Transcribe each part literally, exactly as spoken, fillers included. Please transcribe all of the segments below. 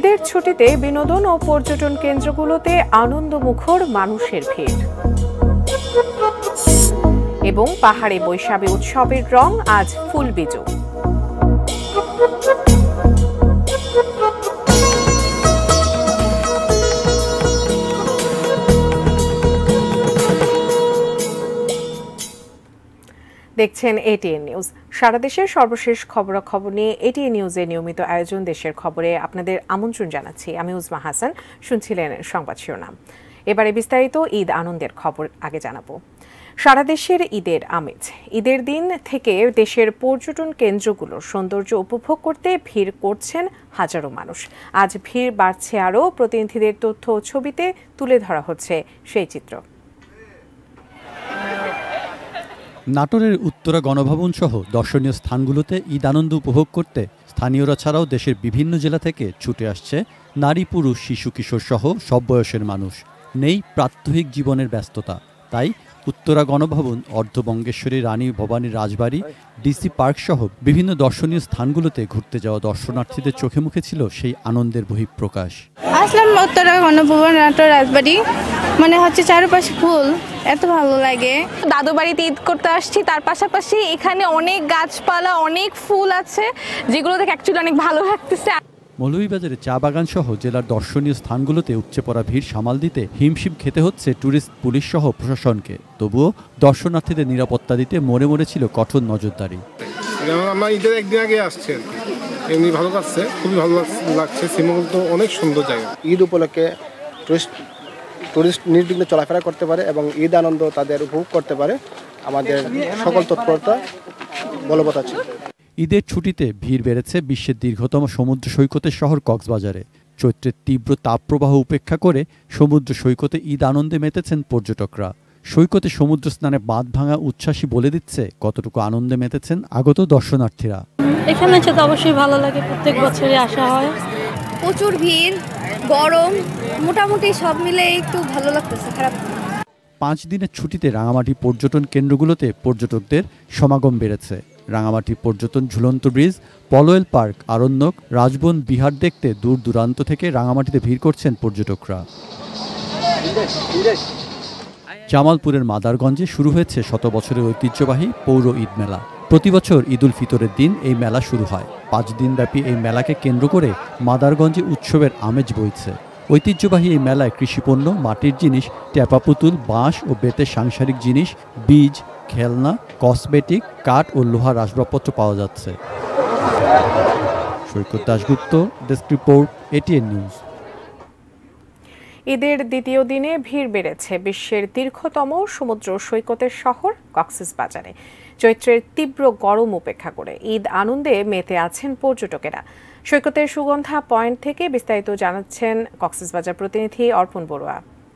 ঈদের ছুটিতে বিনোদন ও পর্যটন কেন্দ্রগুলোতে আনন্দমুখর মানুষের ভিড় এবং পাহাড়ে বৈশাখী উৎসবের রং আজ ফুলবিজু। দেখছেন এটিএন নিউজ। সারা দেশের সর্বশেষ খবরাখবর নিয়ে এটিএন নিউজের নিয়মিত আয়োজন দেশের খবরে আপনাদের আমন্ত্রণ জানাচ্ছি। আমি উজমা হাসান। শুনছিলেন সংবাদ শিরোনাম। এবারে বিস্তারিত ঈদ আনন্দের খবর আগে জানাবো। সারা দেশের ঈদের আমেজ। ঈদের দিন থেকে দেশের পর্যটন কেন্দ্রগুলোর সৌন্দর্য উপভোগ করতে ভিড় করছেন হাজারো মানুষ। আজ ভিড় বাড়ছে আরও। প্রতিনিধিদের তথ্য ও ছবিতে তুলে ধরা হচ্ছে সেই চিত্র। নাটোরের উত্তরা গণভবন সহ দর্শনীয় স্থানগুলোতে ঈদ আনন্দ উপভোগ করতে স্থানীয়রা ছাড়াও দেশের বিভিন্ন জেলা থেকে ছুটে আসছে নারী, পুরুষ, শিশু, কিশোর সহ সব বয়সের মানুষ। নেই প্রাত্যহিক জীবনের ব্যস্ততা, তাই উত্তরা গণভবন, অর্ধবঙ্গেশ্বরী রানী ভবানী রাজবাড়ি, ডিসি পার্ক সহ বিভিন্ন দর্শনীয় স্থানগুলোতে ঘুরতে যাওয়া দর্শনার্থীদের চোখে মুখে ছিল সেই আনন্দের বহিঃপ্রকাশ। আসলাম উত্তরা গণভবন, নাটোর রাজবাড়ি, মনে হচ্ছে চারপাশে ফুল, এত ভালো লাগে। দাদু বাড়িতে ঈদ করতে আসছি, তার পাশাপাশি এখানে অনেক গাছপালা, অনেক ফুল আছে, যেগুলো দেখে অ্যাকচুয়ালি অনেক ভালো লাগতেছে। মৌলভীবাজারে চা বাগান সহ জেলার দর্শনীয় স্থানগুলোতে উপচে পড়া ভিড় সামাল দিতে হিমশিম খেতে হচ্ছে ট্যুরিস্ট পুলিশ সহ প্রশাসনকে। তবুও দর্শনার্থীদের নিরাপত্তা দিতে মনে মনে ছিল কঠোর নজরদারি। আমরা ঈদের একদিন আগে আসছি, এমনি ভালো লাগছে, খুবই ভালো লাগছে। শ্রীমঙ্গল তো অনেক সুন্দর জায়গা। ঈদ উপলক্ষে টুরিস্ট টুরিস্ট নির্বিঘ্নে চলাফেরা করতে পারে এবং ঈদ আনন্দ তাদের উপভোগ করতে পারে। আমাদের সকল তৎপরতা বলবৎ আছে। ঈদের ছুটিতে ভিড় বেড়েছে বিশ্বের দীর্ঘতম সমুদ্র সৈকতের শহর কক্সবাজারে। চৈত্রের তীব্র তাপপ্রবাহ উপেক্ষা করে সমুদ্র সৈকতে ঈদ আনন্দে মেতেছেন পর্যটকরা। সৈকতে সমুদ্র স্নানে বাঁধ ভাঙা উচ্ছ্বাসই বলে দিচ্ছে কতটুকু আনন্দে মেতেছেন আগত দর্শনার্থীরা। এখানে তো অবশ্যই ভালো লাগে, প্রত্যেক বছরই আসা হয়। প্রচুর ভিড়, গরম, মোটামুটি সব মিলে একটু ভালো লাগতেছে, খারাপ। পাঁচ দিনের ছুটিতে রাঙামাটি পর্যটন কেন্দ্রগুলোতে পর্যটকদের সমাগম বেড়েছে। রাঙামাটি পর্যটন ঝুলন্ত ব্রিজ, পলোয়েল পার্ক, আরণ্যক, রাজবন বিহার দেখতে দূর দূরান্ত থেকে রাঙামাটিতে ভিড় করছেন পর্যটকরা। জামালপুরের মাদারগঞ্জে শুরু হয়েছে শত বছরের ঐতিহ্যবাহী পৌর ঈদ মেলা। প্রতি বছর ঈদ উল ফিতরের দিন এই মেলা শুরু হয়। পাঁচ দিনব্যাপী এই মেলাকে কেন্দ্র করে মাদারগঞ্জে উৎসবের আমেজ বইছে। ঐতিহ্যবাহী এই মেলায় কৃষিপণ্য, মাটির জিনিস, ট্যাপা পুতুল, বাঁশ ও বেতের সাংসারিক জিনিস, বীজ, খেলনা, কসমেটিক, কাঠ ও লোহার আসবাবপত্র পাওয়া যাচ্ছে। Saikat Dasgupta, desk report, ATN news. ঈদের দ্বিতীয় দিনে ভিড় বেড়েছে বিশ্বের দীর্ঘতম সমুদ্র সৈকতের শহর কক্সবাজারে। চৈত্রের তীব্র গরম উপেক্ষা করে ঈদ আনন্দে মেতে আছেন পর্যটকেরা। সৈকতের সুগন্ধা পয়েন্ট থেকে বিস্তারিত জানাচ্ছেন কক্সবাজার প্রতিনিধি অর্পণ বড়ুয়া।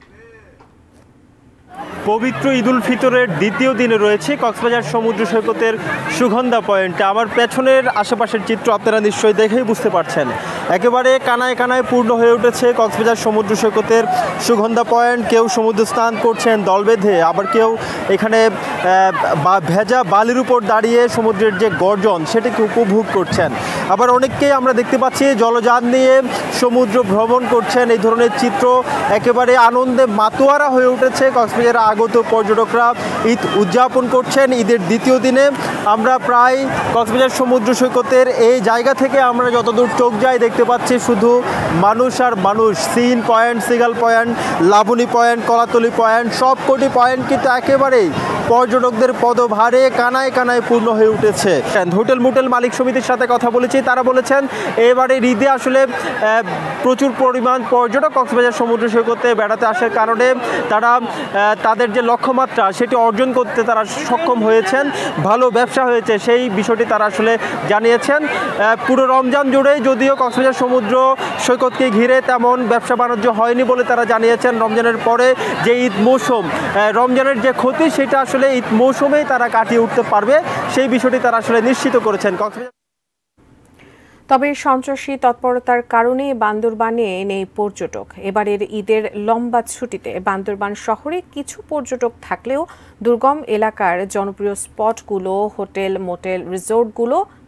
পবিত্র ঈদ উল ফিতরের দ্বিতীয় দিনে রয়েছে কক্সবাজার সমুদ্র সৈকতের সুগন্ধা পয়েন্টে। আমার পেছনের আশেপাশের চিত্র আপনারা নিশ্চয়ই দেখেই বুঝতে পারছেন, একেবারে কানায় কানায় পূর্ণ হয়ে উঠেছে কক্সবাজার সমুদ্র সৈকতের সুগন্ধা পয়েন্ট। কেউ সমুদ্র স্নান করছেন দল বেঁধে, আবার কেউ এখানে ভেজা বালির উপর দাঁড়িয়ে সমুদ্রের যে গর্জন সেটাকে উপভোগ করছেন। আবার অনেককেই আমরা দেখতে পাচ্ছি জলযান নিয়ে সমুদ্র ভ্রমণ করছেন। এই ধরনের চিত্র একেবারে আনন্দে মাতোয়ারা হয়ে উঠেছে কক্সবাজার আগত পর্যটকরা ঈদ উদযাপন করছেন। ঈদের দ্বিতীয় দিনে আমরা প্রায় কক্সবাজার সমুদ্র সৈকতের এই জায়গা থেকে আমরা যতদূর চোখ যাই দেখতে পাচ্ছি শুধু মানুষ আর মানুষ। Sea Inn point, Seagull point, Laboni point, Kolatoli point, সব কটি পয়েন্ট কিন্তু একেবারেই পর্যটকদের পদভারে কানায় কানায় পূর্ণ হয়ে উঠেছে। হোটেল মোটেল মালিক সমিতির সাথে কথা বলেছি, তারা বলেছেন এবারে ঈদে আসলে প্রচুর পরিমাণ পর্যটক কক্সবাজার সমুদ্র সৈকতে বেড়াতে আসার কারণে তারা তাদের যে লক্ষ্যমাত্রা সেটি অর্জন করতে তারা সক্ষম হয়েছেন, ভালো ব্যবসা হয়েছে সেই বিষয়টি তারা আসলে জানিয়েছেন। পুরো রমজান জুড়েই যদিও কক্সবাজার সমুদ্র সৈকতকে ঘিরে তেমন ব্যবসা বাণিজ্য হয়নি বলে তারা জানিয়েছেন। রমজানের পরে যে ঈদ মৌসুম, রমজানের যে ক্ষতি সেটা আসলে ঈদ মৌসুমেই তারা কাটিয়ে উঠতে পারবে, সেই বিষয়টি তারা আসলে নিশ্চিত করেছেন। কক্সবাজার তবে সন্ত্রাসী তৎপরতার কারণে বান্দরবানে নেই পর্যটক। এবারের ঈদের লম্বা ছুটিতে বান্দরবান শহরে কিছু পর্যটক থাকলেও দুর্গম এলাকার জনপ্রিয় স্পটগুলো, হোটেল মোটেল রিসোর্টগুলো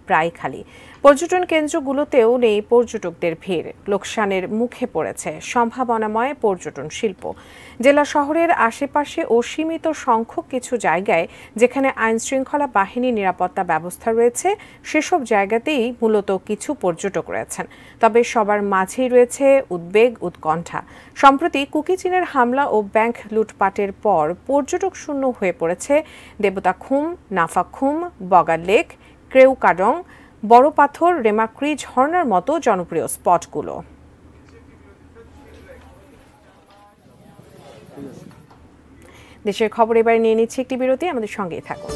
প্রায় খালি। পর্যটন কেন্দ্রগুলোতেও নেই পর্যটকদের ভিড়। লোকসানের মুখে পড়েছে সম্ভাবনাময় পর্যটন শিল্প। জেলা শহরের আশেপাশে ও সীমিত সংখ্যক কিছু জায়গায় যেখানে আইনশৃঙ্খলা বাহিনীর নিরাপত্তা ব্যবস্থা রয়েছে সেসব জায়গাতেই মূলত কিছু পর্যটক রয়েছেন। তবে সবার মাঝেই রয়েছে উদ্বেগ, উৎকণ্ঠা। সম্প্রতি কুকিচিনের হামলা ও ব্যাংক লুটপাটের পর পর্যটক শূন্য হয়ে পড়েছে দেবতাখুম, নাফাখুম, বগার লেক, ক্রেউকাডং, বড় পাথর, রেমাক্রি, ঝর্ণার মতো জনপ্রিয় স্পটগুলো। দেশের খবর এবার নিয়ে নিচ্ছে একটি বিরতি, আমাদের সঙ্গেই থাকুন।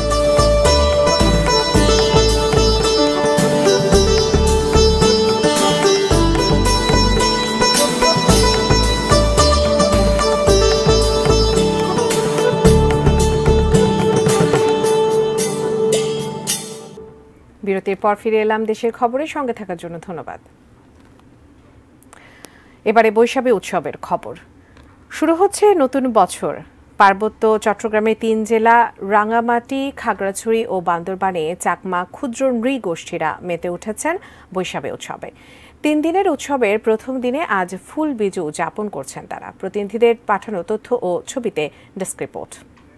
বিরতির পর ফিরে এলাম দেশের খবরের সঙ্গে থাকার জন্য ধন্যবাদ। এবারে বৈশাখী উৎসবের খবর। শুরু হচ্ছে নতুন বছর। পার্বত্য চট্টগ্রামের তিন জেলা রাঙ্গামাটি, খাগড়াছড়ি ও বান্দরবানে চাকমা ক্ষুদ্র নৃগোষ্ঠীরা মেতে উঠেছেন বৈশাখী উৎসবে। তিন দিনের উৎসবের প্রথম দিনে আজ ফুল বিজু উদযাপন করছেন তারা। প্রতিনিধিদের পাঠানো তথ্য ও ছবিতে ডেস্ক রিপোর্ট।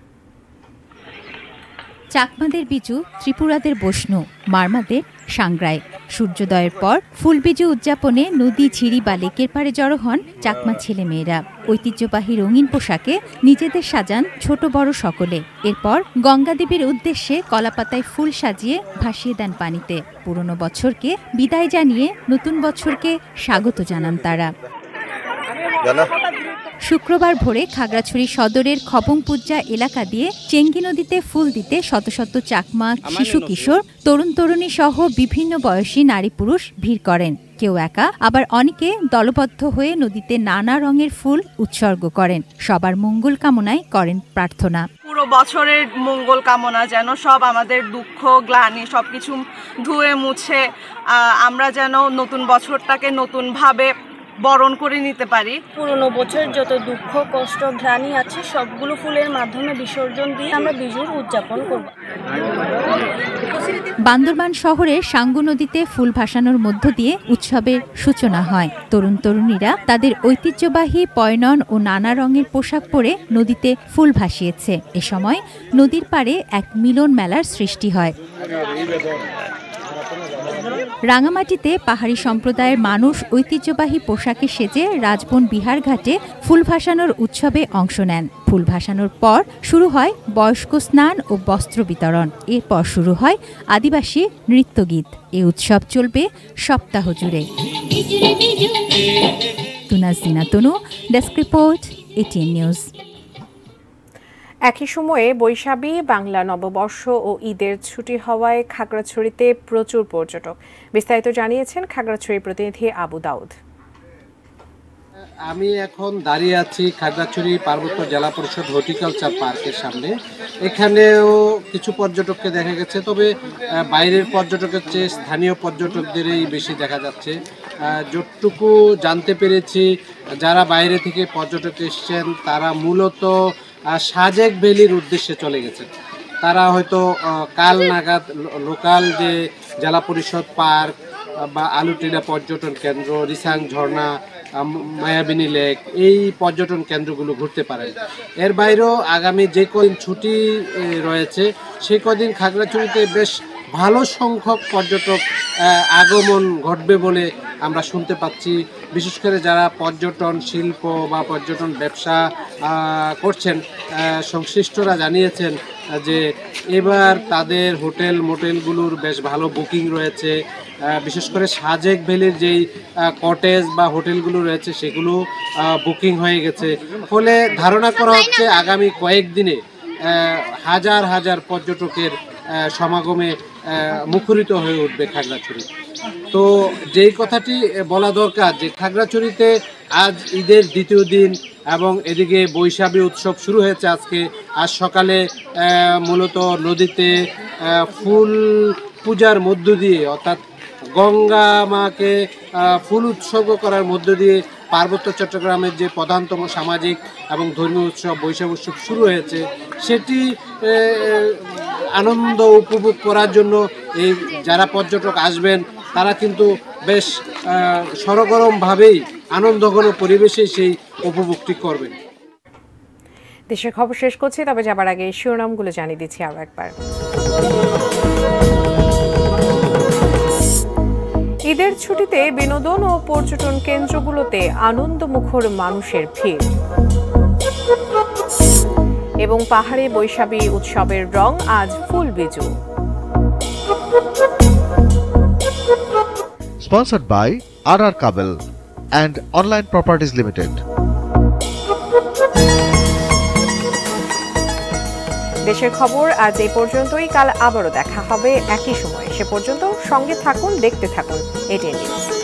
চাকমাদের বিজু, ত্রিপুরাদের বৈষ্ণু, মারমাদের সাংগ্রায়। সূর্যোদয়ের পর ফুলবিজু উদযাপনে নদী, ঝিরি বা লেকের পাড়ে জড়ো হন চাকমা ছেলেমেয়েরা। ঐতিহ্যবাহী রঙিন পোশাকে নিজেদের সাজান ছোট বড় সকলে। এরপর গঙ্গাদেবীর উদ্দেশ্যে কলাপাতায় ফুল সাজিয়ে ভাসিয়ে দেন পানিতে। পুরনো বছরকে বিদায় জানিয়ে নতুন বছরকে স্বাগত জানান তারা। শুক্রবার ভোরে খাগড়াছড়ি সদরের খবংপুজ্জা এলাকা দিয়ে চেঙ্গি নদীতে ফুল দিতে শত শত চাকমা, শিশু কিশোর, তরুণ তরুণী সহ বিভিন্ন বয়সী নারী পুরুষ ভিড় করেন। কেউ একা, আবার অনেকে দলবদ্ধ হয়ে নদীতে নানা রঙের ফুল উৎসর্গ করেন। সবার মঙ্গল কামনায় করেন প্রার্থনা। পুরো বছরের মঙ্গল কামনা যেন সব আমাদের দুঃখ, গ্লানি সবকিছু ধুয়ে মুছে আমরা যেন নতুন বছরটাকে নতুনভাবে বরণ করে নিতে পারি। পুরনো বছর যত দুঃখ, কষ্ট, গ্লানি আছে সবগুলো ফুলের মাধ্যমে বিসর্জন দিয়ে আমরা বিজুর উদযাপন করব। বান্দরবান শহরের সাঙ্গু নদীতে ফুল ভাসানোর মধ্য দিয়ে উৎসবের সূচনা হয়। তরুণ তরুণীরা তাদের ঐতিহ্যবাহী পয়নন ও নানা রঙের পোশাক পরে নদীতে ফুল ভাসিয়েছে। এ সময় নদীর পাড়ে এক মিলন মেলার সৃষ্টি হয়। রাঙামাটিতে পাহাড়ি সম্প্রদায়ের মানুষ ঐতিহ্যবাহী পোশাকে সেজে রাজবন বিহার ঘাটে ফুল ভাসানোর উৎসবে অংশ নেন। ফুল ভাসানোর পর শুরু হয় বয়স্ক স্নান ও বস্ত্র বিতরণ। এরপর শুরু হয় আদিবাসী নৃত্যগীত। এ উৎসব চলবে সপ্তাহ জুড়ে। Tunazina Tonu, desk report, ATN news. একই সময়ে বৈশাখী, বাংলা নববর্ষ ও ঈদের ছুটি হওয়ায় খাগড়াছড়িতে প্রচুর পর্যটক। বিস্তারিত জানিয়েছেন খাগড়াছড়ির প্রতিনিধি আবু দাউদ। আমি এখন দাঁড়িয়ে আছি খাগড়াছড়ি পার্বত্য জেলা পরিষদ হর্টিকালচার পার্কের সামনে। এখানেও কিছু পর্যটককে দেখা গেছে, তবে বাইরের পর্যটকের চেয়ে স্থানীয় পর্যটকদেরই বেশি দেখা যাচ্ছে। যতটুকু জানতে পেরেছি, যারা বাইরে থেকে পর্যটক এসছেন তারা মূলত সাজেক ভ্যালির উদ্দেশ্যে চলে গেছেন। তারা হয়তো কাল নাগাদ লোকাল যে জেলা পরিষদ পার্ক বা আলুটিলা পর্যটন কেন্দ্র, রিসাং ঝর্ণা, মায়াবিনী লেক, এই পর্যটন কেন্দ্রগুলো ঘুরতে পারেন। এর বাইরেও আগামী যে কদিন ছুটি রয়েছে সেই কদিন খাগড়াছড়িতে বেশ ভালো সংখ্যক পর্যটক আগমন ঘটবে বলে আমরা শুনতে পাচ্ছি। বিশেষ করে যারা পর্যটন শিল্প বা পর্যটন ব্যবসা করছেন, সংশ্লিষ্টরা জানিয়েছেন যে এবার তাদের হোটেল মোটেলগুলোর বেশ ভালো বুকিং রয়েছে। বিশেষ করে সাজেক ভ্যালির যেই কটেজ বা হোটেলগুলো রয়েছে সেগুলো বুকিং হয়ে গেছে। ফলে ধারণা করা হচ্ছে আগামী কয়েকদিনে হাজার হাজার পর্যটকের সমাগমে মুখরিত হয়ে উঠবে খাগড়াছড়ি। তো যেই কথাটি বলা দরকার যে খাগড়াছড়িতে আজ ঈদের দ্বিতীয় দিন এবং এদিকে বৈশাখী উৎসব শুরু হয়েছে আজকে। আজ সকালে মূলত নদীতে ফুল পূজার মধ্য দিয়ে, অর্থাৎ গঙ্গা মাকে ফুল উৎসর্গ করার মধ্য দিয়ে পার্বত্য চট্টগ্রামের যে প্রধানতম সামাজিক এবং ধর্মীয় উৎসব বৈশাখ উৎসব শুরু হয়েছে, সেটি আনন্দ উপভোগ করার জন্য এই যারা পর্যটক আসবেন তারা কিন্তু বেশ সরগরমভাবেই আনন্দঘন পরিবেশে সেই উপভোগটি করবেন। দেশের খবর শেষ করছি, তবে যাবার আগে শিরোনামগুলো জানিয়ে দিচ্ছি আরও একবার। ঈদের ছুটিতে বিনোদন ও পর্যটন কেন্দ্রগুলোতে আনন্দমুখর মানুষের ভিড় এবং পাহাড়ে বৈশাখী উৎসবের রং আজ ফুলবিজু। Sponsored by R R Kabel and Online Properties Limited. দেশের খবর আজ এই পর্যন্তই। কাল আবারও দেখা হবে একই সময়। সে পর্যন্ত সঙ্গে থাকুন, দেখতে থাকুন এটিএন নিউজ।